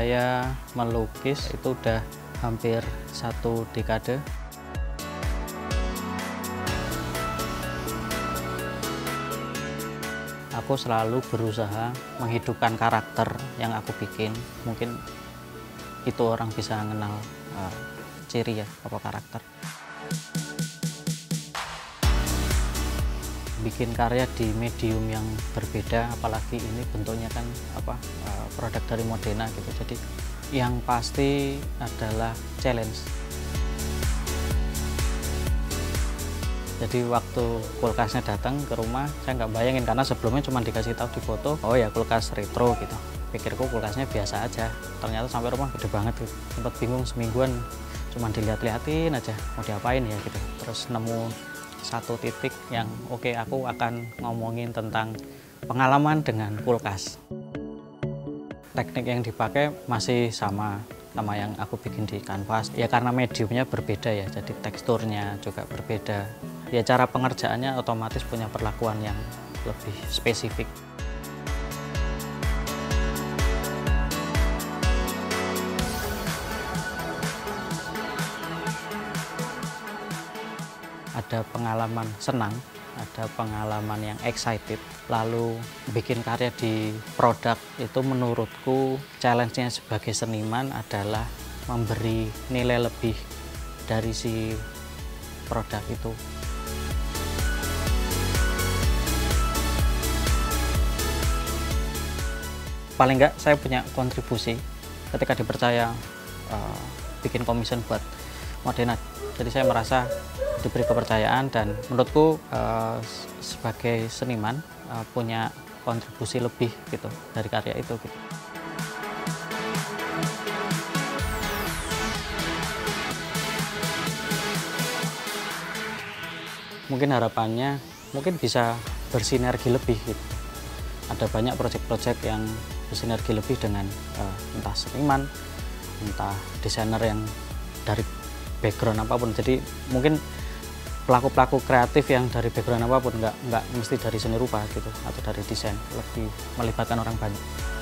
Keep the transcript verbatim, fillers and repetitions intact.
saya melukis itu udah hampir satu dekade. Aku selalu berusaha menghidupkan karakter yang aku bikin. Mungkin itu orang bisa mengenal uh, ciri ya, apa karakter. Bikin karya di medium yang berbeda, apalagi ini bentuknya kan apa uh, produk dari Modena gitu. Jadi yang pasti adalah challenge. Jadi waktu kulkasnya datang ke rumah, saya nggak bayangin karena sebelumnya cuma dikasih tahu di foto, oh ya kulkas retro gitu. Pikirku kulkasnya biasa aja. Ternyata sampai rumah gede banget gitu. Sempat bingung semingguan, cuma dilihat-liatin aja mau diapain ya gitu. Terus nemu satu titik yang oke, okay, aku akan ngomongin tentang pengalaman dengan kulkas. Teknik yang dipakai masih sama sama yang aku bikin di kanvas. Ya karena mediumnya berbeda ya, jadi teksturnya juga berbeda. Ya cara pengerjaannya otomatis punya perlakuan yang lebih spesifik. Ada pengalaman senang, ada pengalaman yang excited, lalu bikin karya di produk itu menurutku challenge-nya sebagai seniman adalah memberi nilai lebih dari si produk itu. Paling enggak saya punya kontribusi ketika dipercaya uh, bikin commission buat Modena. Jadi saya merasa diberi kepercayaan dan menurutku uh, sebagai seniman uh, punya kontribusi lebih gitu dari karya itu gitu. Mungkin harapannya mungkin bisa bersinergi lebih gitu. Ada banyak proyek-proyek yang bersinergi lebih dengan uh, entah seniman, entah desainer yang dari background apapun. Jadi mungkin pelaku-pelaku kreatif yang dari background apapun, nggak nggak mesti dari seni rupa gitu atau dari desain, lebih melibatkan orang banyak.